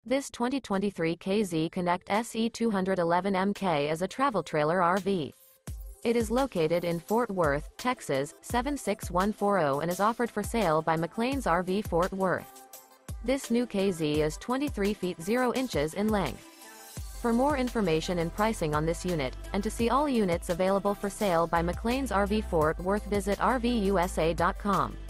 This 2023 KZ Connect SE211MK is a travel trailer RV. It is located in Fort Worth, Texas, 76140 and is offered for sale by McClain's RV Fort Worth. This new KZ is 23 feet 0 inches in length. For more information and pricing on this unit, and to see all units available for sale by McClain's RV Fort Worth, visit RVUSA.com.